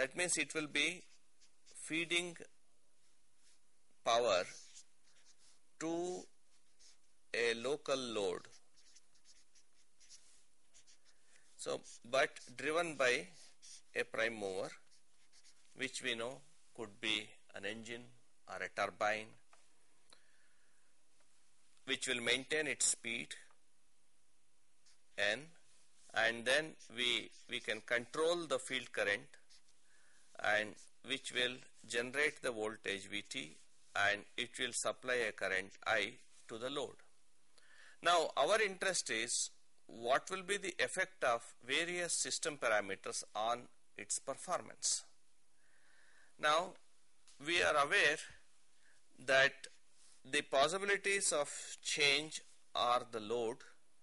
that means it will be feeding power to a local load. So, but driven by a prime mover, which we know could be an engine or a turbine, which will maintain its speed N, and then we can control the field current, and which will generate the voltage Vt, and it will supply a current I to the load. Now our interest is what will be the effect of various system parameters on its performance. Now we are aware that the possibilities of change are the load,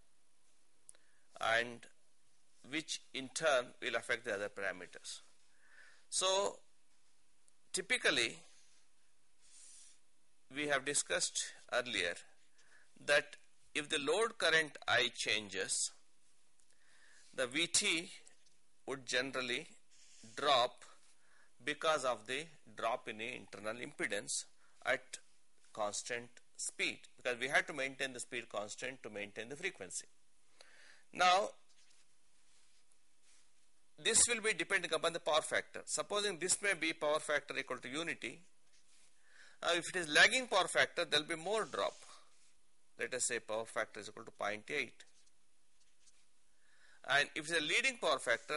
and which in turn will affect the other parameters. So typically we have discussed earlier that if the load current I changes, the Vt would generally drop because of the drop in the internal impedance at constant speed, because we have to maintain the speed constant to maintain the frequency. Now this will be depending upon the power factor. Supposing this may be power factor equal to unity. Now if it is lagging power factor, there will be more drop. Let us say power factor is equal to 0.8. And if it is a leading power factor,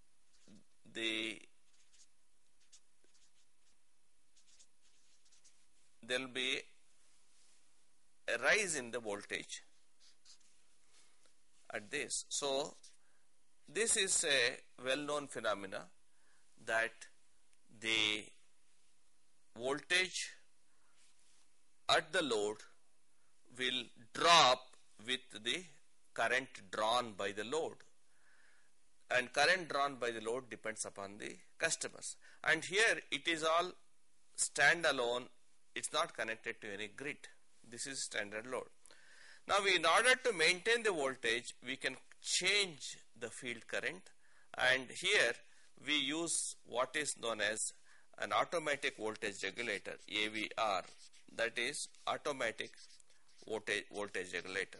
there will be a rise in the voltage at this. So this is a well-known phenomena that the voltage at the load will drop with the current drawn by the load, and current drawn by the load depends upon the customers, and here it is all standalone, it's not connected to any grid. This is standard load. Now in order to maintain the voltage, we can change the field current, and here we use what is known as an automatic voltage regulator, AVR, that is automatic voltage regulator.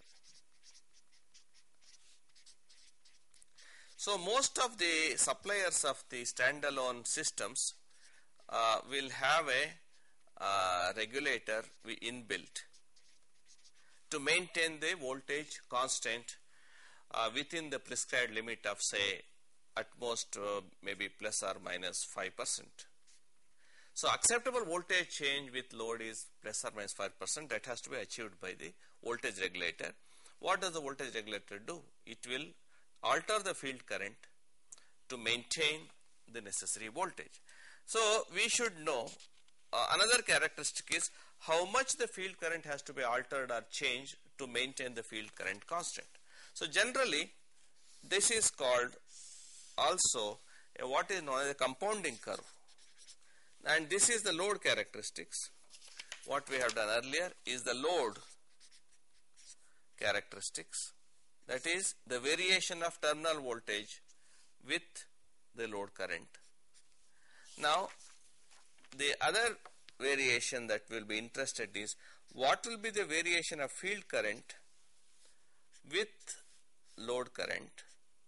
So most of the suppliers of the standalone systems will have a regulator inbuilt to maintain the voltage constant within the prescribed limit of, say, at most maybe plus or minus 5%. So acceptable voltage change with load is plus or minus 5%. That has to be achieved by the voltage regulator. What does the voltage regulator do? It will alter the field current to maintain the necessary voltage. So we should know another characteristic is how much the field current has to be altered or changed to maintain the field current constant. So generally this is called also what is known as a compounding curve, and this is the load characteristics. What we have done earlier is the load characteristics, that is the variation of terminal voltage with the load current. Now the other variation that we will be interested is what will be the variation of field current with load current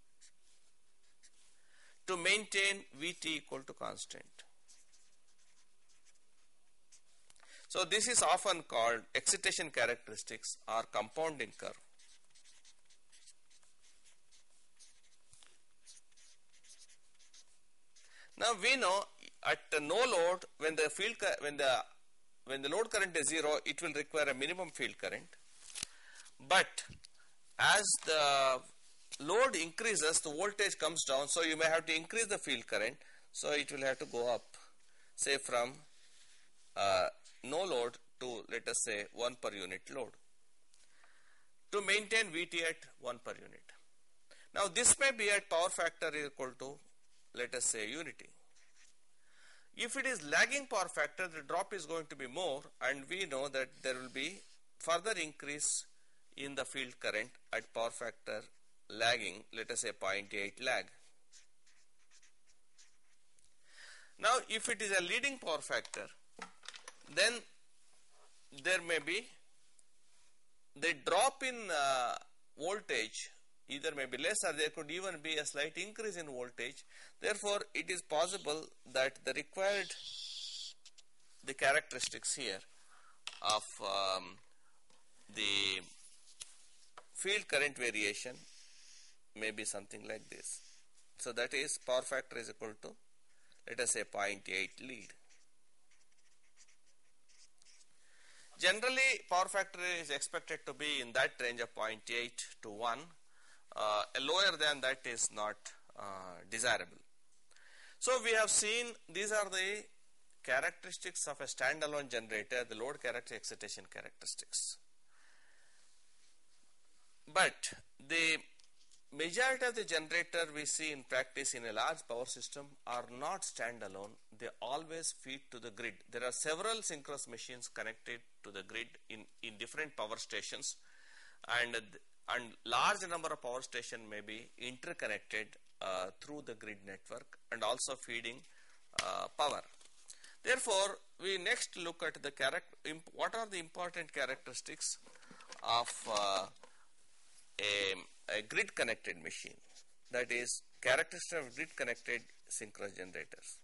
to maintain Vt equal to constant. So this is often called excitation characteristics or compounding curve. Now we know at no load, when the load current is 0, it will require a minimum field current. But as the load increases, the voltage comes down, so you may have to increase the field current. So it will have to go up, say from no load to, let us say, 1 per unit load to maintain Vt at 1 per unit. Now this may be at power factor equal to, let us say, unity. If it is lagging power factor, the drop is going to be more, and we know that there will be further increase in the field current at power factor lagging, let us say 0.8 lag. Now, if it is a leading power factor, then there may be the drop in voltage either may be less, or there could even be a slight increase in voltage. Therefore, it is possible that the characteristics here of the field current variation may be something like this. So that is power factor is equal to, let us say, 0.8 lead. Generally, power factor is expected to be in that range of 0.8 to 1. Lower than that is not desirable. So we have seen these are the characteristics of a standalone generator, the load character, excitation characteristics. But the majority of the generator we see in practice in a large power system are not standalone. They always feed to the grid. There are several synchronous machines connected to the grid in different power stations, and large number of power stations may be interconnected through the grid network and also feeding power. Therefore, we next look at the what are the important characteristics of a grid connected machine, that is characteristics of grid connected synchronous generators.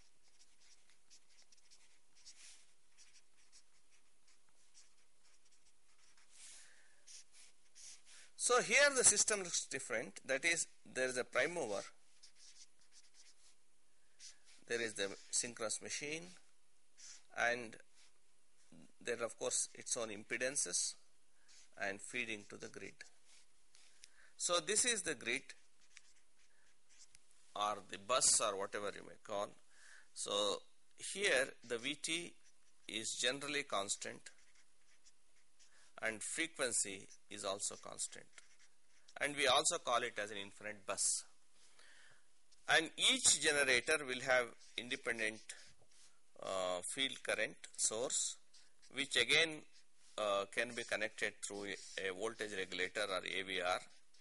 So here the system looks different, that is there is a prime mover, there is the synchronous machine, and there are of course its own impedances and feeding to the grid. So this is the grid or the bus or whatever you may call. So here the Vt is generally constant and frequency is also constant, and we also call it as an infinite bus. And each generator will have independent field current source, which again can be connected through a voltage regulator or AVR.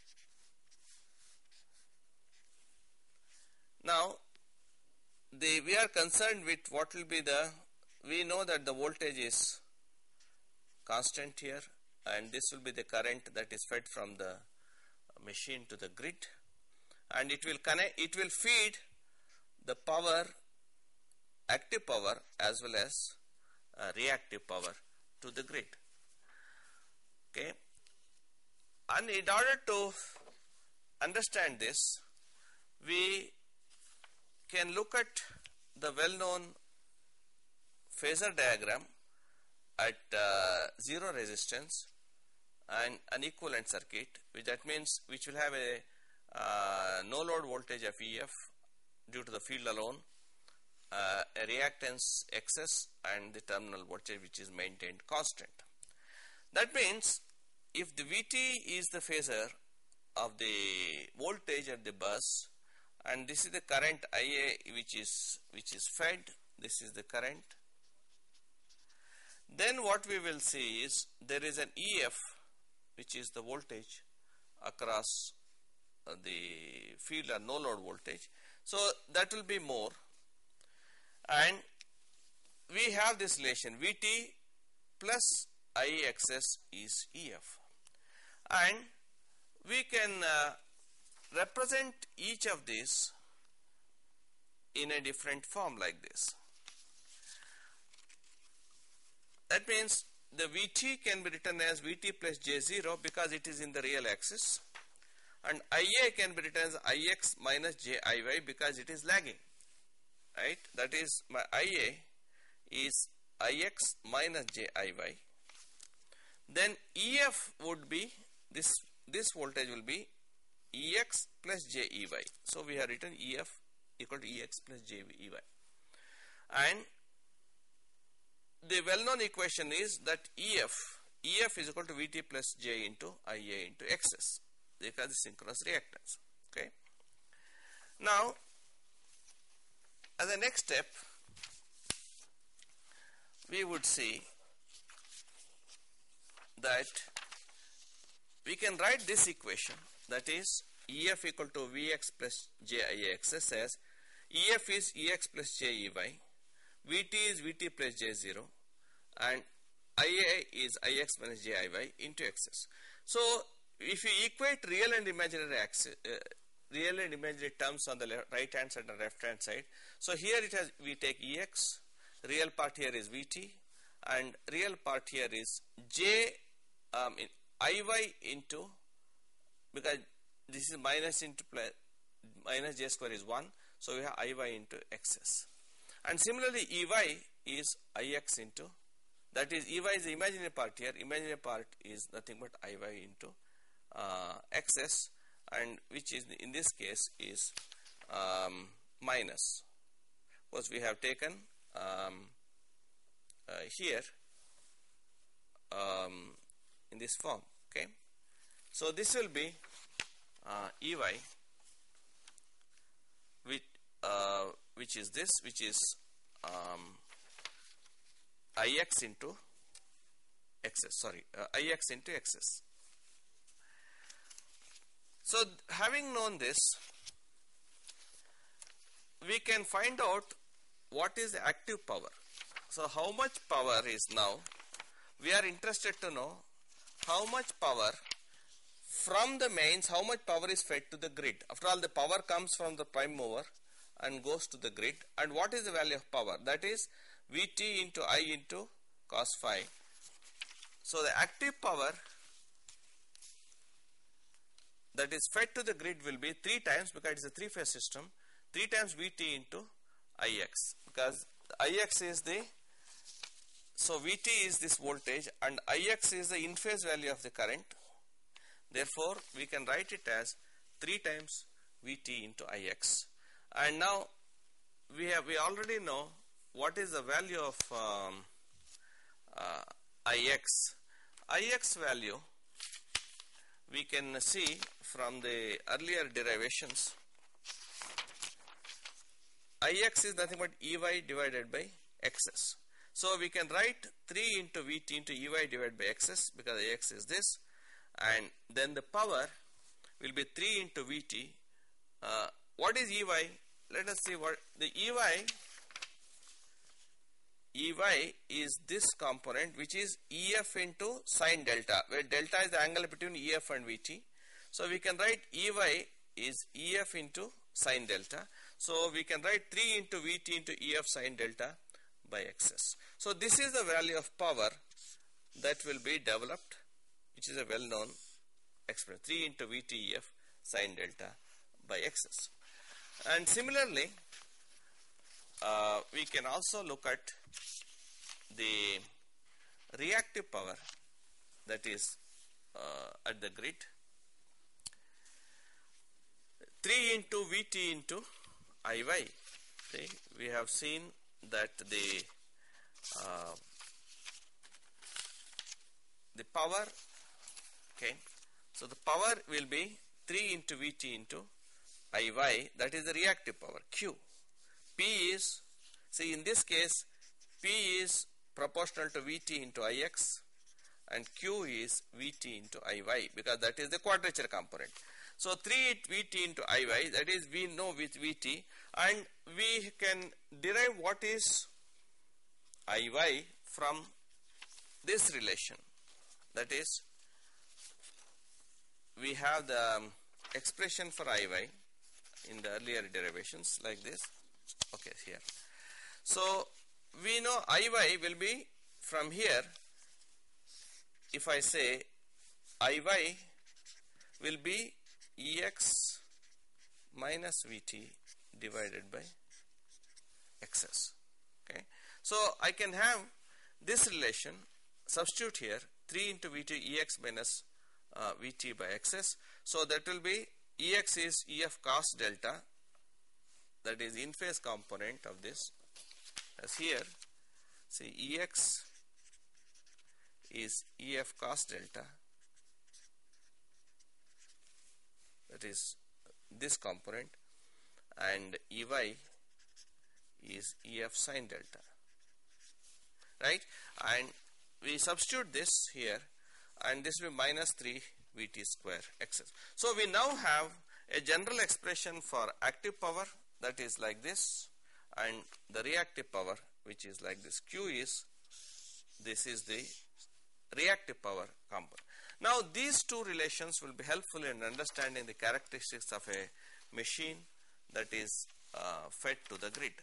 Now, we are concerned with what will be we know that the voltage is constant here, and this will be the current that is fed from the machine to the grid, and it will feed the power, active power as well as reactive power to the grid. Okay, and in order to understand this, we can look at the well-known phasor diagram at zero resistance and an equivalent circuit, which will have a no load voltage of EF due to the field alone, a reactance XS, and the terminal voltage which is maintained constant. That means if the Vt is the phasor of the voltage at the bus, and this is the current Ia which is fed, this is the current, then what we will see is there is an EF which is the voltage across the field or no load voltage. So that will be more, and we have this relation Vt plus IXS is EF, and we can represent each of these in a different form like this. That means the Vt can be written as Vt plus J0 because it is in the real axis, and Ia can be written as Ix minus Jiy because it is lagging, right? That is, my Ia is Ix minus Jiy. Then EF would be this voltage will be Ex plus Jey. So we have written EF equal to Ex plus Jey, and the well-known equation is that EF is equal to Vt plus J into Ia into Xs, because the synchronous reactance. Okay. Now, as a next step, we would see that we can write this equation, that is EF equal to Vx plus Jixs as EF is EX plus JEY, VT is VT plus J0, and IA is IX minus JIY into XS. So if you equate real and imaginary real and imaginary terms on the right hand side and left hand side, so here it has, we take EX, real part here is VT, and real part here is IY into, because this is minus into plus, minus J square is 1, so we have IY into XS. And similarly EY is IX into, that is EY is the imaginary part here, imaginary part is nothing but IY into XS, and which is in this case is minus, because we have taken here in this form. Okay, so this will be EY, which is this, which is IX into XS, sorry, IX into XS. So having known this, we can find out what is the active power. So how much power is now, we are interested to know how much power from the mains, how much power is fed to the grid. After all, the power comes from the prime mover and goes to the grid, and what is the value of power? That is Vt into I into cos phi. So the active power that is fed to the grid will be 3 times, because it is a 3-phase system, 3 times Vt into Ix, because Ix is the, so Vt is this voltage and Ix is the in phase value of the current. Therefore we can write it as 3 times Vt into Ix. And now we already know what is the value of Ix. Ix value we can see from the earlier derivations. Ix is nothing but Ey divided by Xs. So we can write 3 into Vt into Ey divided by Xs, because Ix is this, and then the power will be 3 into Vt. What is Ey? Let us see what the Ey is this component, which is Ef into sine delta, where delta is the angle between Ef and Vt. So we can write Ey is Ef into sine delta. So we can write 3 into Vt into Ef sine delta by Xs. So this is the value of power that will be developed, which is a well known expression, 3 into Vt Ef sine delta by Xs. And similarly, we can also look at the reactive power that is at the grid. 3 into Vt into Iy. See, we have seen that the power, okay, so the power will be 3 into Vt into Iy, that is the reactive power, Q. P is, see in this case, P is proportional to Vt into Ix and Q is Vt into Iy, because that is the quadrature component. So 3 Vt into Iy, that is we know with Vt, and we can derive what is Iy from this relation. That is, we have the expression for Iy in the earlier derivations like this. Okay, here. So we know Iy will be from here. If I say Iy will be Ex minus Vt divided by Xs. Okay, so I can have this relation, substitute here 3 into Vt Ex minus Vt by Xs. So that will be Ex is Ef cos delta, that is in phase component of this, as here, see Ex is Ef cos delta, that is this component, and Ey is Ef sin delta, right? And we substitute this here, and this will be minus 3 Vt square Xs. So we now have a general expression for active power, that is like this, and the reactive power which is like this. Q is, this is the reactive power component. Now these two relations will be helpful in understanding the characteristics of a machine that is fed to the grid.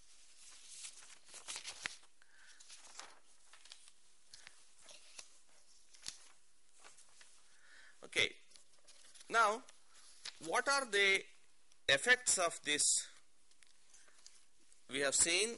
Okay, now what are the effects of this? We have seen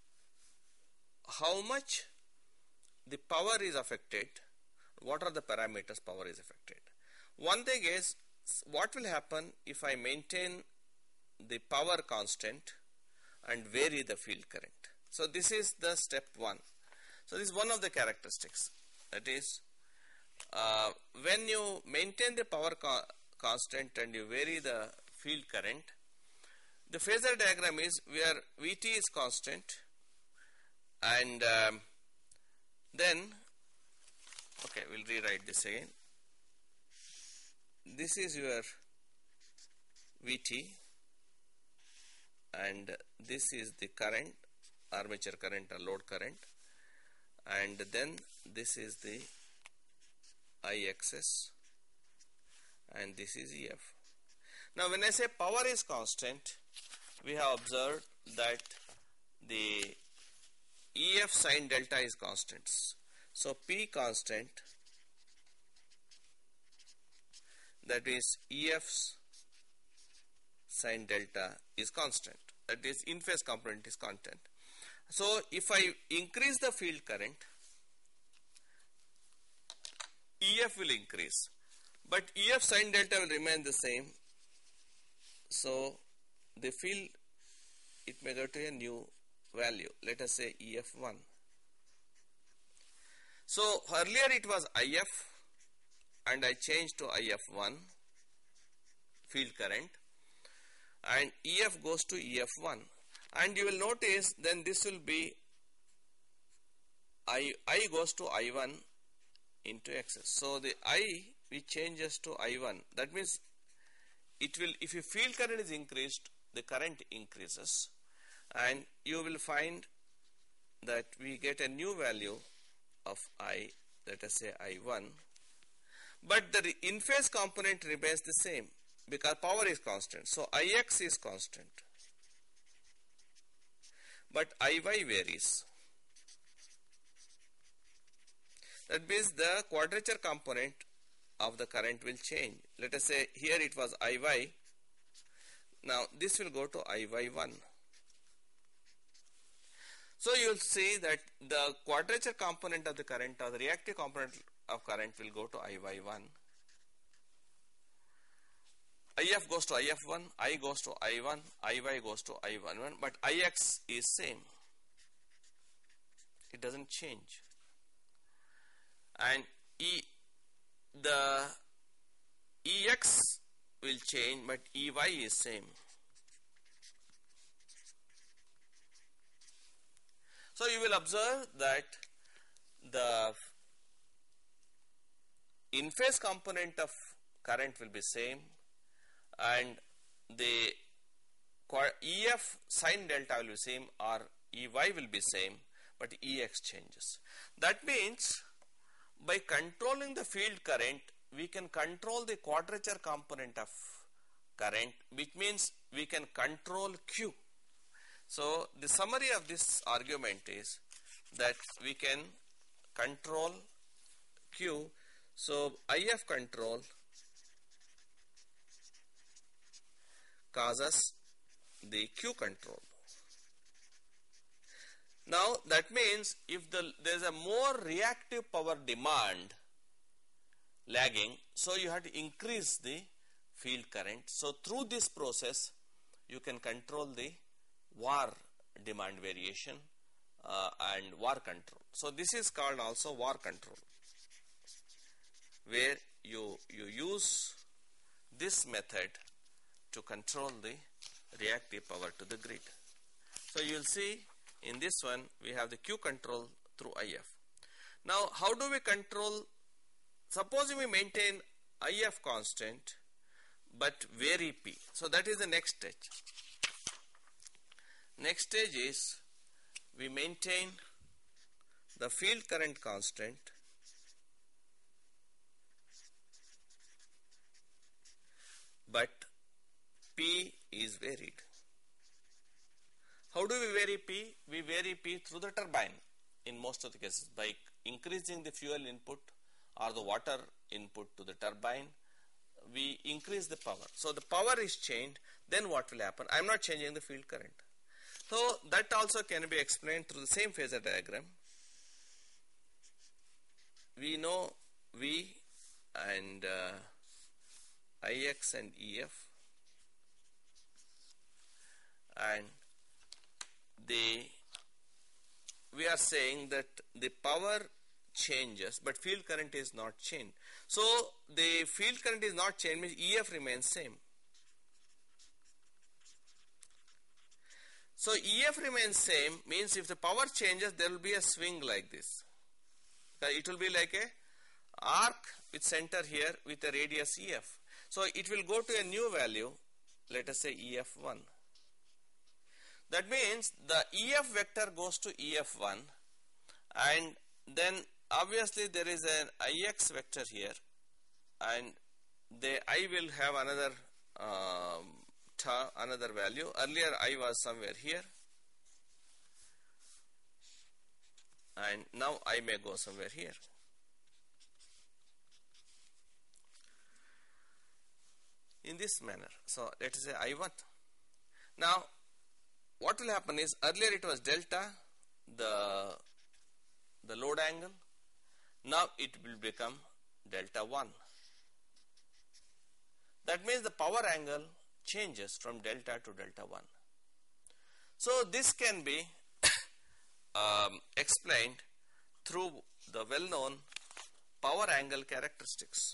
how much the power is affected. What are the parameters power is affected? One thing is, what will happen if I maintain the power constant and vary the field current? So this is the step one. So this is one of the characteristics, that is, when you maintain the power constant and you vary the field current, the phasor diagram is where Vt is constant, and then, okay, we'll rewrite this again. This is your Vt, and this is the current, armature current or load current, and then this is the Ixs, and this is Ef. Now when I say power is constant, we have observed that the Ef sin delta is constant. So P constant, that is Ef's sin delta is constant, that is in phase component is constant. So if I increase the field current, Ef will increase, but Ef sin delta will remain the same. So the field, it may go to a new value, let us say Ef1. So earlier it was If, and I changed to If1 field current, and Ef goes to Ef1, and you will notice then this will be I goes to I1 into Xs. So the I which changes to I1, that means it will, if your field current is increased, the current increases, and you will find that we get a new value of I, let us say I1, but the in phase component remains the same because power is constant. So Ix is constant, but Iy varies. That means the quadrature component of the current will change. Let us say here it was Iy, now this will go to Iy1. So you will see that the quadrature component of the current or the reactive component of current will go to Iy1. If goes to If1, I goes to I1, Iy goes to I11, but Ix is same. It doesn't change. And the Ex will change, but Ey is same. So you will observe that the in phase component of current will be same, and the Ef sin delta will be same, or Ey will be same, but Ex changes. That means by controlling the field current, we can control the quadrature component of current, which means we can control Q. So the summary of this argument is that we can control Q. So If control causes the Q control. Now that means if there is a more reactive power demand lagging, so you have to increase the field current. So through this process you can control the VAR demand variation and VAR control. So this is called also VAR control, where you use this method to control the reactive power to the grid. So you will see in this one we have the Q control through If. Now how do we control? Supposing we maintain If constant but vary P. So that is the next stage. next stage is we maintain the field current constant but P is varied. How do we vary P? We vary P through the turbine in most of the cases by increasing the fuel input or the water input to the turbine. We increase the power. So the power is changed, then what will happen? I am not changing the field current. So that also can be explained through the same phasor diagram. We know V and Ix and Ef, and we are saying that the power changes but field current is not changed. So the field current is not changed means Ef remains same. So Ef remains same means if the power changes there will be a swing like this. It will be like a arc with center here with a radius Ef. So it will go to a new value, let us say Ef1. That means the Ef vector goes to Ef1, and then obviously there is an Ix vector here, and I will have another value. Earlier I was somewhere here, and now I may go somewhere here. In this manner. So let us say I1. Now what will happen is earlier it was delta, the load angle. Now it will become delta 1. That means the power angle changes from delta to delta 1. So this can be explained through the well-known power angle characteristics.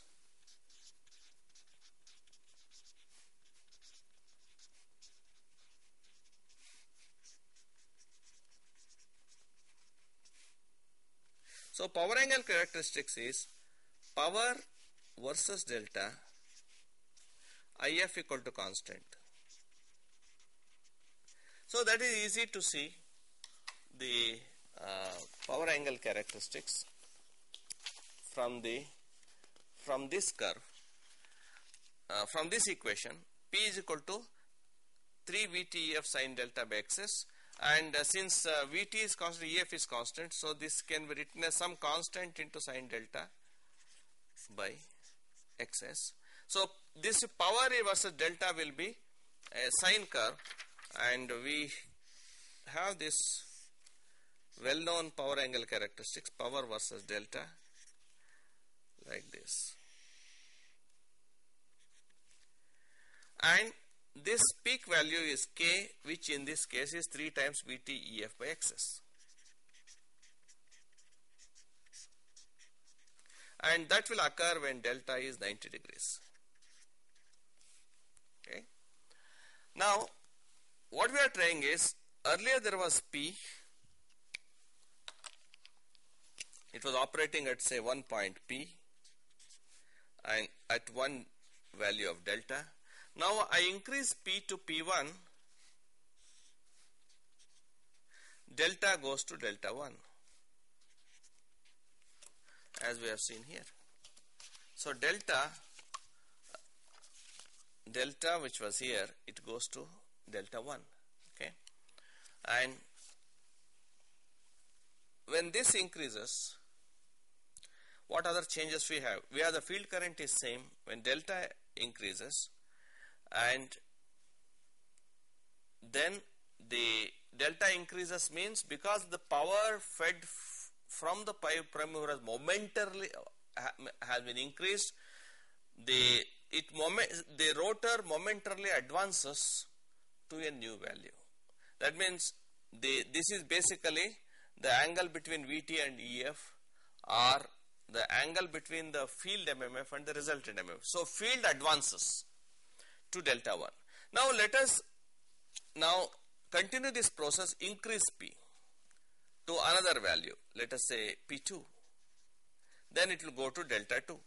So power angle characteristics is power versus delta, If equal to constant. So that is easy to see the power angle characteristics from this curve, from this equation. P is equal to 3 VTEF sin delta by XS. And since Vt is constant, Ef is constant, so this can be written as some constant into sin delta by Xs. So this power versus delta will be a sine curve, and we have this well-known power angle characteristics, power versus delta, like this. And this peak value is K, which in this case is 3 times VTEF by Xs. And that will occur when delta is 90 degrees. Okay. Now, what we are trying is, earlier there was P. It was operating at say 1 point P and at one value of delta. Now I increase P to P1, delta goes to delta 1, as we have seen here. So delta which was here, it goes to delta 1, okay. And when this increases, what other changes we have? We have the field current is same when delta increases, and then the delta increases means because the power fed from the prime mover has momentarily has been increased, the rotor momentarily advances to a new value. That means this is basically the angle between Vt and Ef, or the angle between the field MMF and the resultant MMF. So field advances to delta 1. Now let us now continue this process, increase P to another value, let us say P2. Then it will go to delta 2.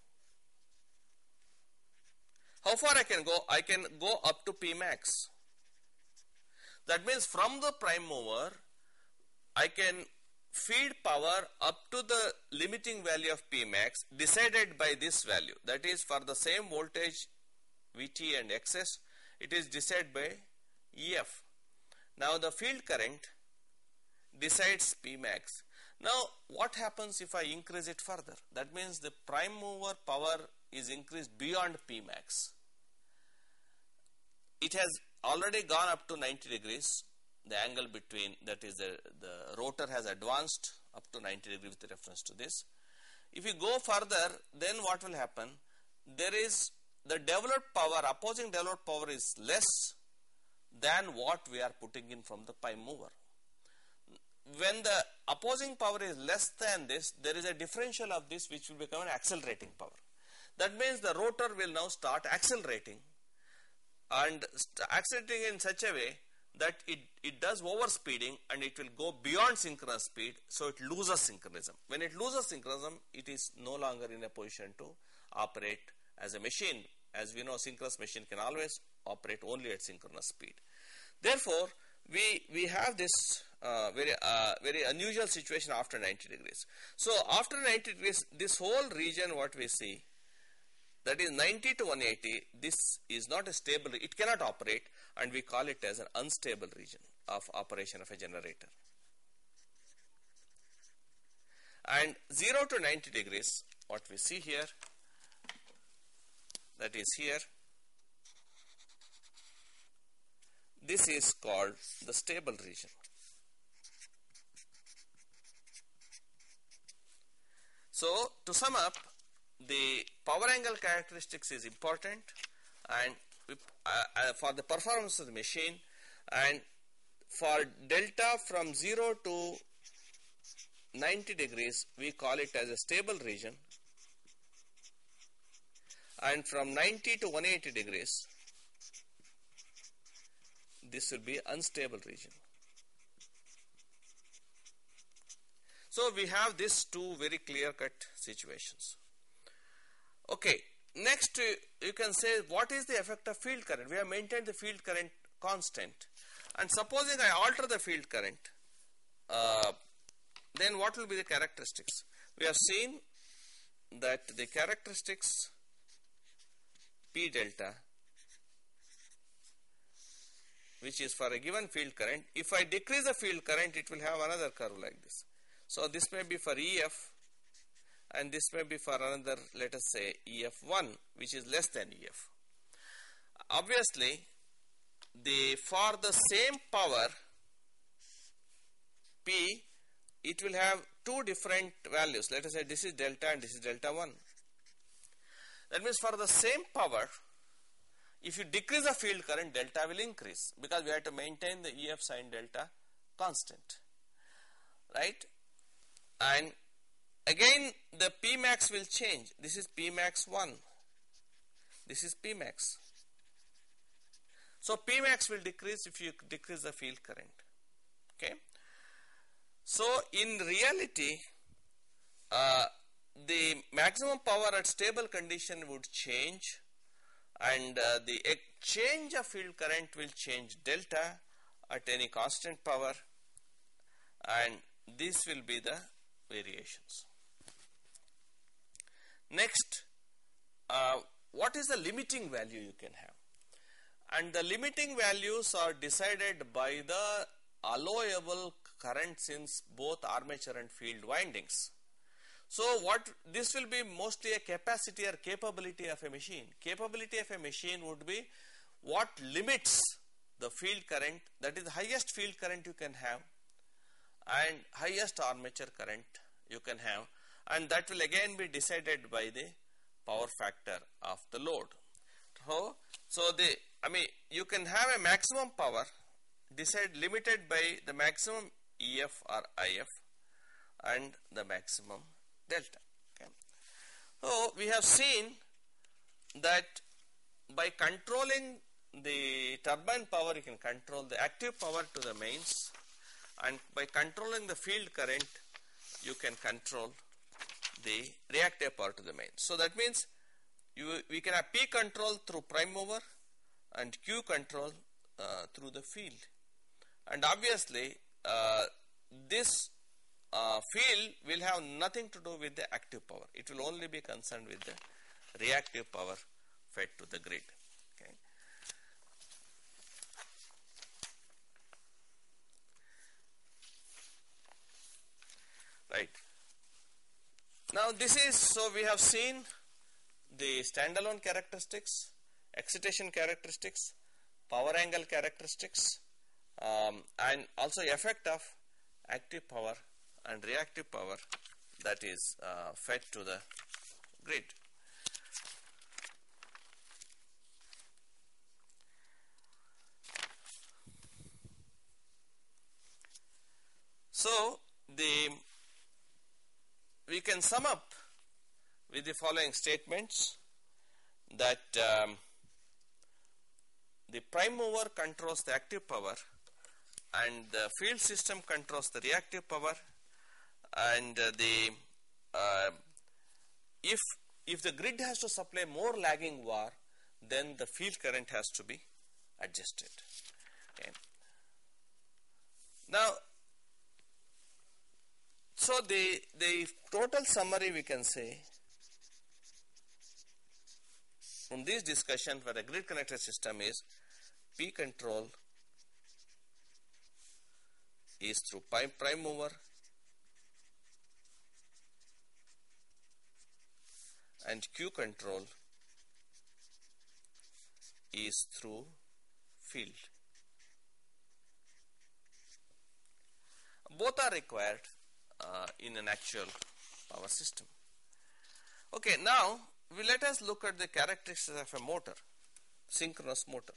How far I can go? I can go up to P max. That means from the prime mover, I can feed power up to the limiting value of Pmax decided by this value. That is, for the same voltage Vt and Xs, it is decided by Ef. Now the field current decides Pmax. Now what happens if I increase it further? That means the prime mover power is increased beyond Pmax. It has already gone up to 90 degrees. The angle between, that is the rotor has advanced up to 90 degrees with reference to this. If you go further, then what will happen? There is the developed power, opposing developed power is less than what we are putting in from the prime mover. When the opposing power is less than this, there is a differential of this which will become an accelerating power. That means the rotor will now start accelerating, and accelerating in such a way that it does overspeeding and it will go beyond synchronous speed, so it loses synchronism. When it loses synchronism, it is no longer in a position to operate as a machine. As we know, synchronous machine can always operate only at synchronous speed. Therefore, we have this very unusual situation after 90 degrees. So after 90 degrees, this whole region what we see, that is 90 to 180, this is not a stable, it cannot operate, and we call it as an unstable region of operation of a generator. And 0 to 90 degrees, what we see here, that is here, this is called the stable region. So to sum up, the power angle characteristics is important, and for the performance of the machine, and for delta from 0 to 90 degrees we call it as a stable region, and from 90 to 180 degrees this will be unstable region. So we have these two very clear-cut situations. Okay, next you can say what is the effect of field current? We have maintained the field current constant, and supposing I alter the field current, then what will be the characteristics? We have seen that the characteristics P delta, which is for a given field current, if I decrease the field current, it will have another curve like this. So this may be for EF, and this may be for another, let us say EF1, which is less than EF. Obviously, for the same power P, it will have two different values. Let us say this is delta and this is delta 1. That means for the same power, if you decrease the field current, delta will increase, because we have to maintain the EF sin delta constant, right? And again the Pmax will change. This is Pmax 1, this is Pmax. So Pmax will decrease if you decrease the field current. Okay. So in reality, the maximum power at stable condition would change, and the change of field current will change delta at any constant power, and this will be the variations. Next, what is the limiting value you can have? And the limiting values are decided by the allowable currents in both armature and field windings. So what this will be mostly a capacity or capability of a machine. Capability of a machine would be what limits the field current, that is the highest field current you can have and highest armature current you can have, and that will again be decided by the power factor of the load. So you can have a maximum power limited by the maximum EF or IF and the maximum delta. Okay. So we have seen that by controlling the turbine power, you can control the active power to the mains, and by controlling the field current, you can control the reactive power to the mains. So that means we can have P control through prime mover and Q control through the field. and obviously this field will have nothing to do with the active power. It will only be concerned with the reactive power fed to the grid. Okay. Right. Now this is, so we have seen the standalone characteristics, excitation characteristics, power angle characteristics, and also effect of active power and reactive power that is fed to the grid. So we can sum up with the following statements that the prime mover controls the active power and the field system controls the reactive power, and if the grid has to supply more lagging VAR, then the field current has to be adjusted. Okay. Now, so the total summary we can say from this discussion for a grid connected system is P control is through prime mover and Q control is through field. Both are required in an actual power system. Okay, now let us look at the characteristics of a motor, synchronous motor.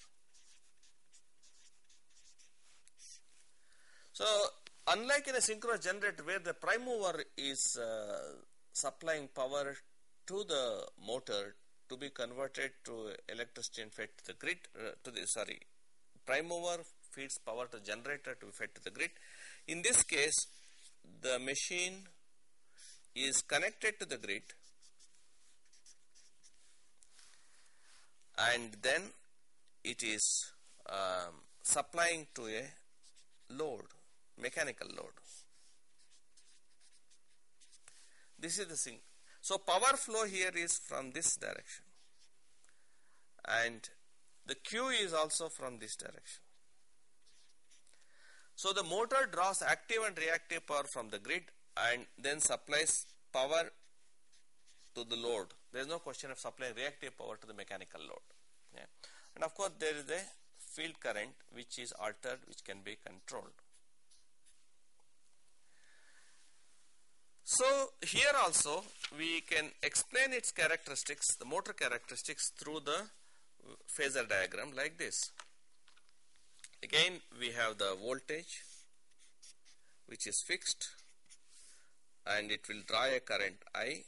So, unlike in a synchronous generator where the prime mover is supplying power to the motor to be converted to electricity and fed to the grid, prime mover feeds power to generator to be fed to the grid. In this case, the machine is connected to the grid and then it is supplying to a load, mechanical load. This is the thing. So power flow here is from this direction and the Q is also from this direction. So the motor draws active and reactive power from the grid and then supplies power to the load. There is no question of supplying reactive power to the mechanical load. Yeah. And of course there is a field current which is altered, which can be controlled. So here also we can explain its characteristics, the motor characteristics, through the phasor diagram like this. Again we have the voltage which is fixed and it will draw a current I.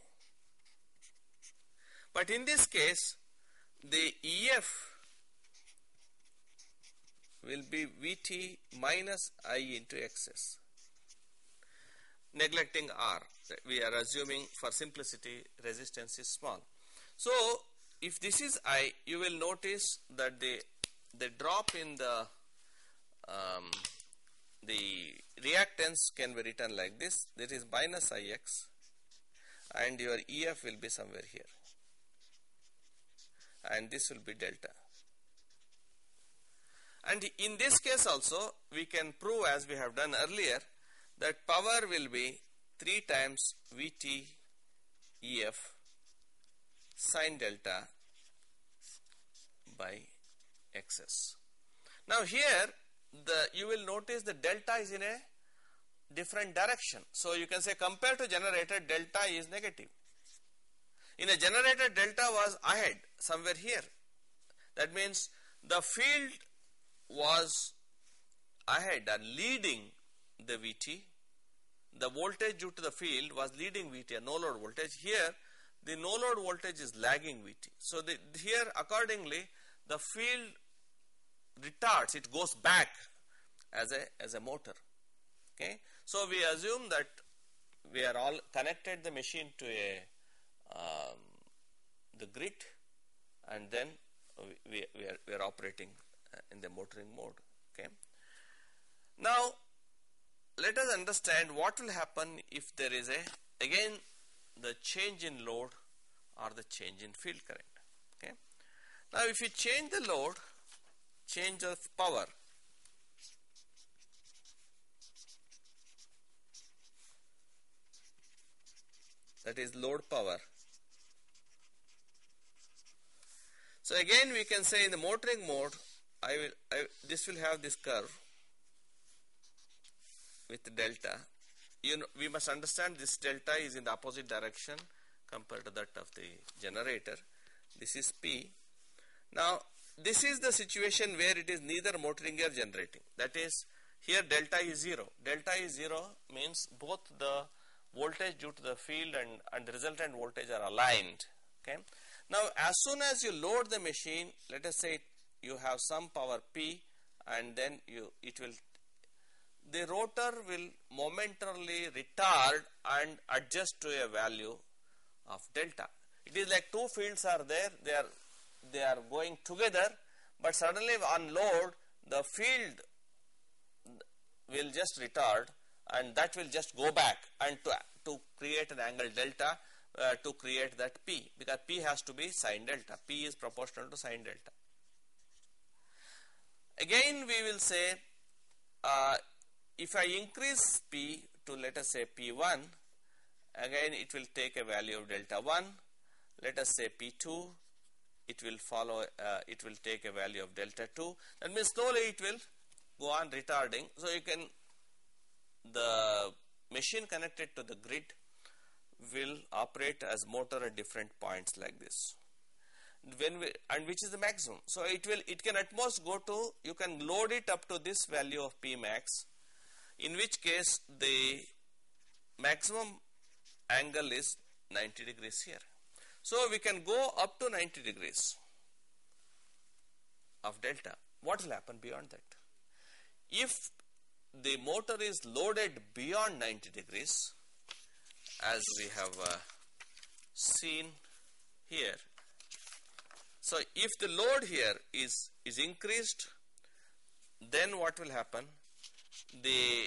But in this case the EF will be Vt minus I into Xs, neglecting R. We are assuming for simplicity resistance is small. So if this is I, you will notice that the drop in the reactance can be written like this. That is minus Ix and your EF will be somewhere here and this will be delta. And in this case also we can prove, as we have done earlier, that power will be 3 times Vt EF sin delta by Xs. Now here you will notice the delta is in a different direction. So you can say compared to generator, delta is negative. In a generator, delta was ahead somewhere here. That means the field was ahead and leading the Vt. The voltage due to the field was leading Vt, a no load voltage. Here the no load voltage is lagging Vt. So here accordingly the field retards, it goes back as a motor. Okay. So we assume that we are all connected the machine to the grid and then we are operating in the motoring mode. Okay. Now let us understand what will happen if there is again the change in load or the change in field current. Okay. Now if you change the load, change of power, that is load power. So again we can say in the motoring mode, this will have this curve with delta. We must understand this delta is in the opposite direction compared to that of the generator. This is P. Now this is the situation where it is neither motoring or generating. That is, here delta is 0. Delta is 0 means both the voltage due to the field and the resultant voltage are aligned. Okay. Now as soon as you load the machine, let us say you have some power P, and then the rotor will momentarily retard and adjust to a value of delta. It is like two fields are there, they are going together, but suddenly on load the field will just retard and that will just go back, and to create an angle delta, to create that P, because P has to be sine delta. P is proportional to sine delta. Again we will say, if I increase P to let us say P1, again it will take a value of delta 1. Let us say P2, it will take a value of delta 2. That means slowly it will go on retarding. So the machine connected to the grid will operate as motor at different points like this. And which is the maximum. So it can at most go to, you can load it up to this value of P max, in which case the maximum angle is 90 degrees here. So we can go up to 90 degrees of delta. What will happen beyond that? If the motor is loaded beyond 90 degrees, as we have seen here, so if the load here is increased, then what will happen? The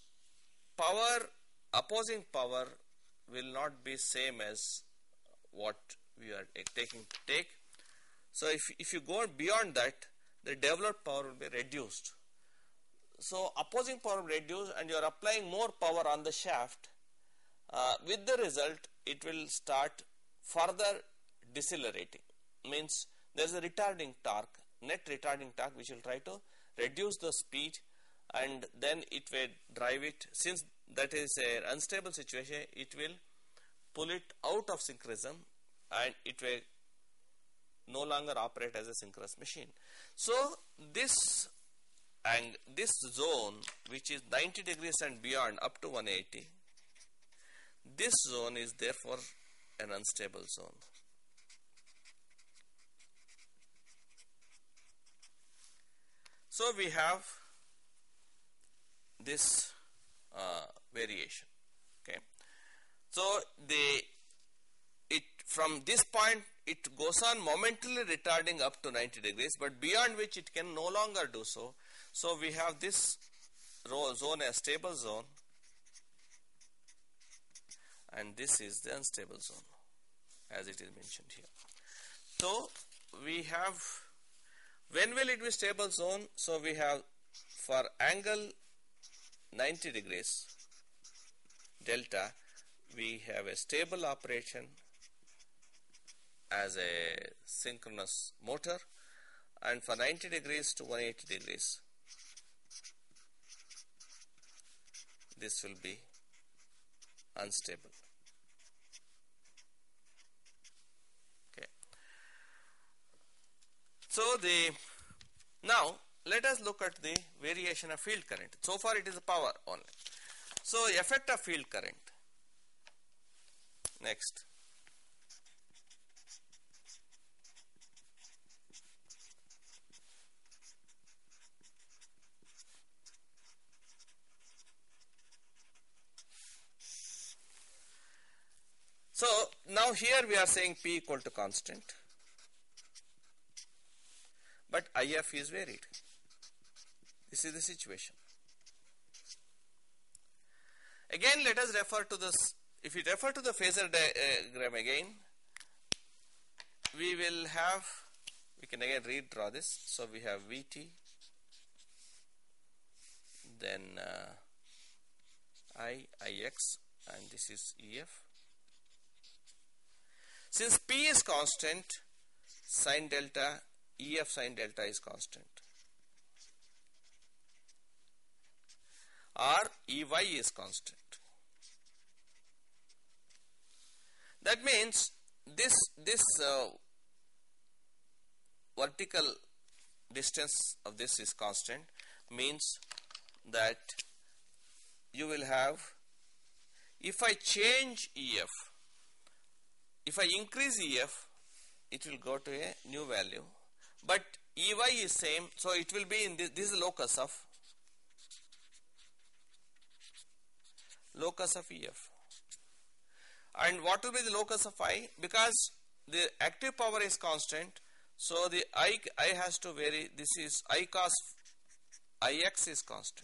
opposing power will not be same as what we are taking to take. So if you go beyond that, the developed power will be reduced. So opposing power will reduce and you are applying more power on the shaft. With the result, it will start further decelerating. Means there is a retarding torque, net retarding torque, which will try to reduce the speed, and then it will drive it. Since that is an unstable situation, it will pull it out of synchronism and it will no longer operate as a synchronous machine. So this zone, which is 90 degrees and beyond up to 180, this zone is therefore an unstable zone. So we have this variation. Okay. So from this point it goes on momentarily retarding up to 90 degrees, but beyond which it can no longer do so. So we have this zone a stable zone, and this is the unstable zone as it is mentioned here. So we have, when will it be stable zone? So we have for angle 90 degrees delta, we have a stable operation as a synchronous motor, and for 90 degrees to 180 degrees this will be unstable. Okay. So now let us look at the variation of field current. So far it is the power only. So effect of field current. Next. So now here we are saying P equal to constant, but IF is varied. This is the situation. Again, let us refer to this. If we refer to the phasor diagram again, we will have, we can again redraw this. So we have Vt, then Ix, and this is Ef. Since P is constant, sin delta, Ef sin delta is constant, or Ey is constant. That means this vertical distance of this is constant, means that you will have, if I change Ef, if I increase Ef, it will go to a new value, but Ey is same, so it will be in this is the locus of Ef. And what will be the locus of I? Because the active power is constant, so the I has to vary. This is I cos Ix is constant.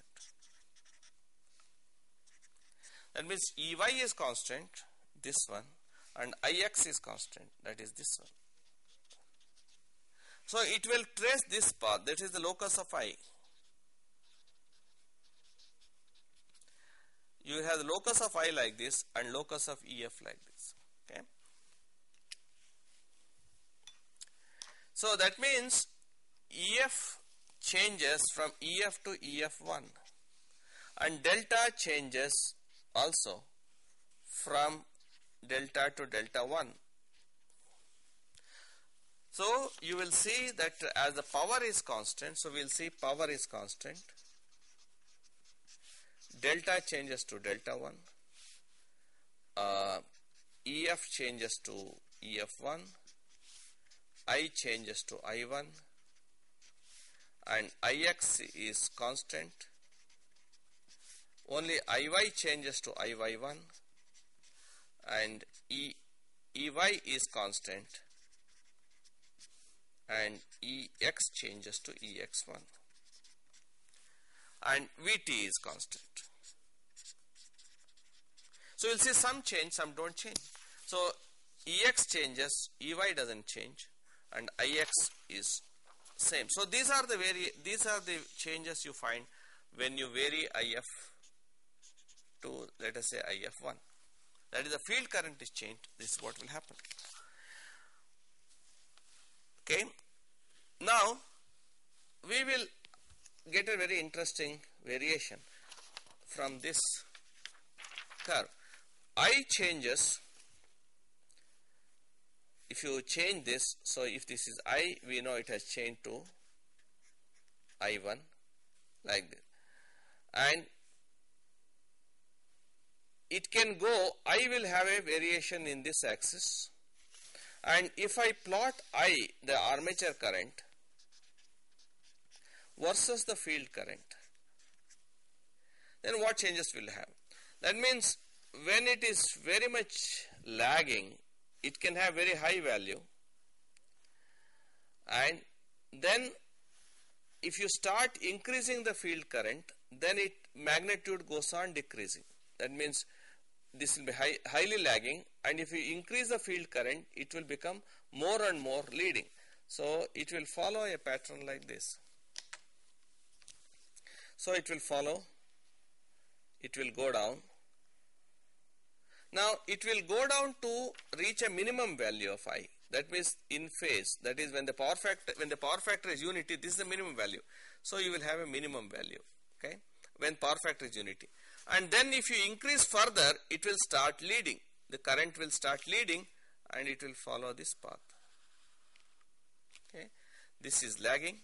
That means Ey is constant, this one, and Ix is constant, that is this one. So it will trace this path, that is the locus of I. You have the locus of I like this and locus of Ef like this. Okay. So that means Ef changes from Ef to Ef1, and delta changes also from delta to delta 1. So you will see that as the power is constant, so we will see power is constant, delta changes to delta 1, Ef changes to Ef1, I changes to I1, and Ix is constant, only Iy changes to Iy1, and Ey is constant, and Ex changes to Ex1, and Vt is constant. So you will see some change, some don't change. So Ex changes, Ey doesn't change, and Ix is same. So these are the changes you find when you vary If to, let us say, If1. That is, the field current is changed. This is what will happen. Okay. Now we will get a very interesting variation from this curve. I changes, if you change this, so if this is I, we know it has changed to I1 like this, and it can go, I will have a variation in this axis, and if I plot I, the armature current versus the field current, then what changes will have? That means when it is very much lagging, it can have very high value, and then if you start increasing the field current, then it magnitude goes on decreasing. That means this will be highly lagging, and if you increase the field current, it will become more and more leading. So it will follow a pattern like this. So it will follow, it will go down. Now it will go down to reach a minimum value of I. That means in phase. That is when the power factor is unity, this is the minimum value. So you will have a minimum value. Okay, when power factor is unity. And then if you increase further, it will start leading. The current will start leading, and it will follow this path. Okay, this is lagging.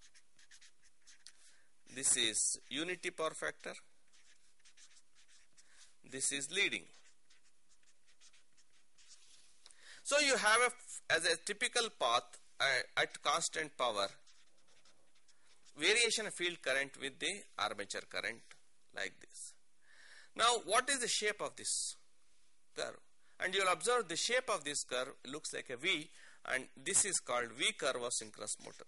This is unity power factor. This is leading. So you have as a typical path at constant power, variation of field current with the armature current like this. Now what is the shape of this curve? And you will observe the shape of this curve looks like a V, and this is called V curve of synchronous motor.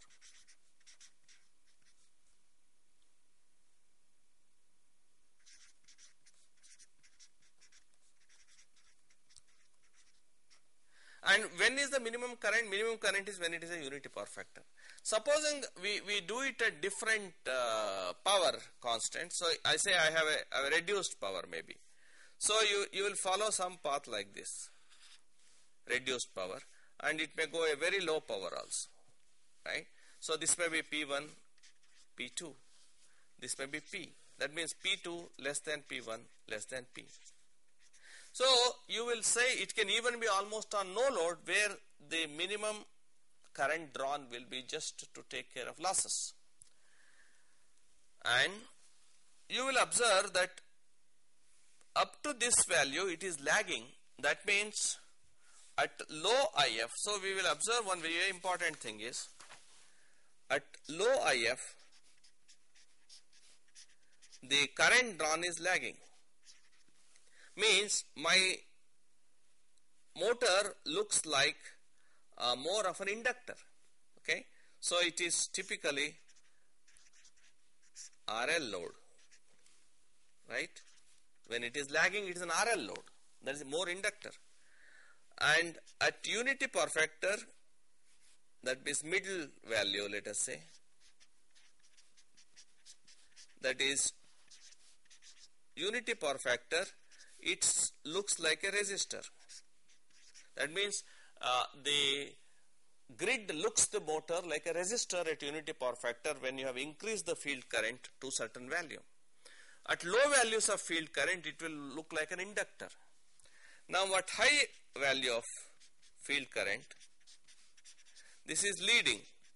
And when is the minimum current? Minimum current is when it is a unity power factor. Supposing we do it at different power constant. So I say I have a reduced power maybe. So you will follow some path like this, reduced power, and it may go a very low power also, right? So this may be P1, P2, this may be P. That means P2 less than P1 less than P. So you will say it can even be almost on no load, where the minimum current drawn will be just to take care of losses. And you will observe that up to this value it is lagging. That means at low IF, so we will observe one very important thing is, at low IF the current drawn is lagging. Means my motor looks like more of an inductor. Okay, so it is typically RL load, right? When it is lagging, it is an RL load, that is more inductor. And at unity power factor, that is middle value, let us say, that is unity power factor, it looks like a resistor. That means the grid looks the motor like a resistor at unity power factor when you have increased the field current to certain value. At low values of field current, it will look like an inductor. Now at high value of field current, this is leading,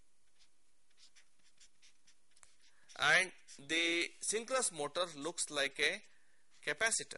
and the synchronous motor looks like a capacitor.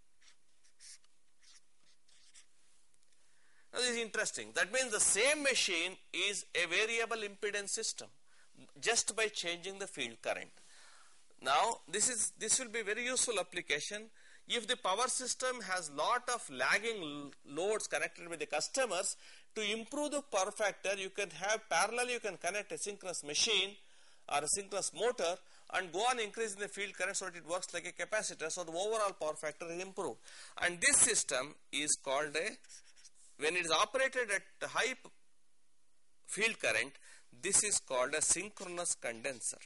Now this is interesting. That means the same machine is a variable impedance system just by changing the field current. Now this will be very useful application if the power system has lot of lagging loads connected with the customers. To improve the power factor, you can have parallel, you can connect a synchronous machine or a synchronous motor and go on increasing the field current so that it works like a capacitor, so the overall power factor is improved. And this system is called when it is operated at high field current, this is called a synchronous condenser.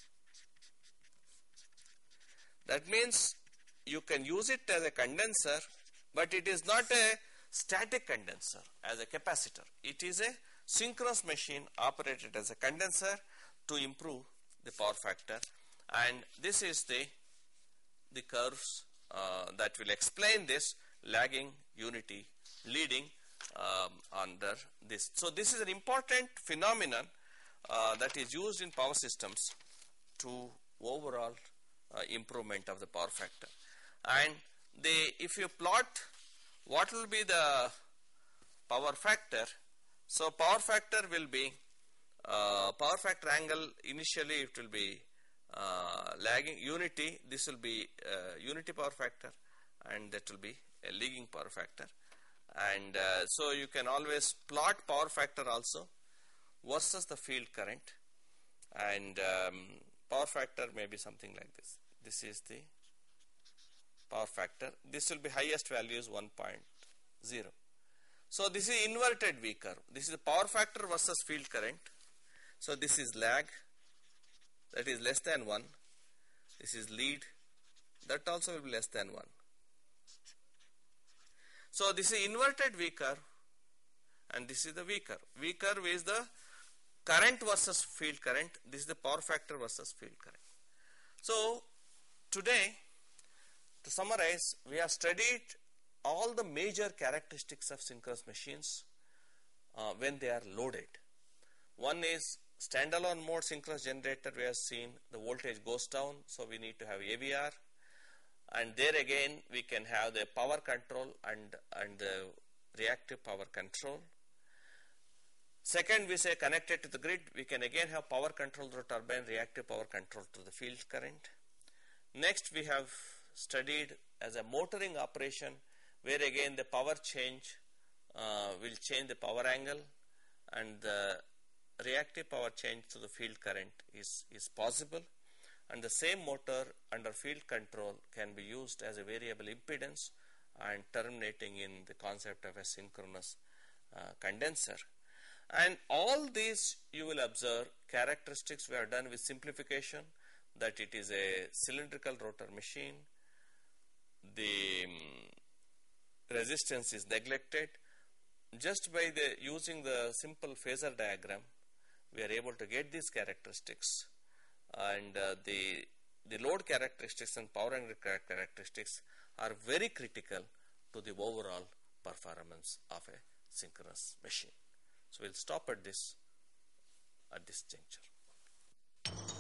That means you can use it as a condenser, but it is not a static condenser as a capacitor. It is a synchronous machine operated as a condenser to improve the power factor. And this is the curves that will explain this lagging, unity, leading under this. So this is an important phenomenon that is used in power systems to overall improvement of the power factor. And if you plot what will be the power factor, so power factor will be power factor angle, initially it will be lagging unity, this will be unity power factor, and that will be a lagging power factor. And so you can always plot power factor also versus the field current, and power factor may be something like this. This is the power factor. This will be highest value is 1.0. So this is inverted V curve. This is the power factor versus field current. So this is lag, that is less than 1. This is lead, that also will be less than 1. So this is inverted V curve, and this is the V curve. V curve is the current versus field current. This is the power factor versus field current. So today, to summarize, we have studied all the major characteristics of synchronous machines when they are loaded. One is standalone mode synchronous generator. We have seen the voltage goes down, so we need to have AVR. And there again we can have the power control and the reactive power control. Second, we say connected to the grid, we can again have power control through turbine, reactive power control to the field current. Next, we have studied as a motoring operation, where again the power change will change the power angle, and the reactive power change to the field current is possible. And the same motor under field control can be used as a variable impedance and terminating in the concept of a synchronous condenser. And all these you will observe characteristics we have done with simplification, that it is a cylindrical rotor machine, the resistance is neglected. Just by using the simple phasor diagram, we are able to get these characteristics, and the load characteristics and power angle characteristics are very critical to the overall performance of a synchronous machine. So we'll stop at this juncture.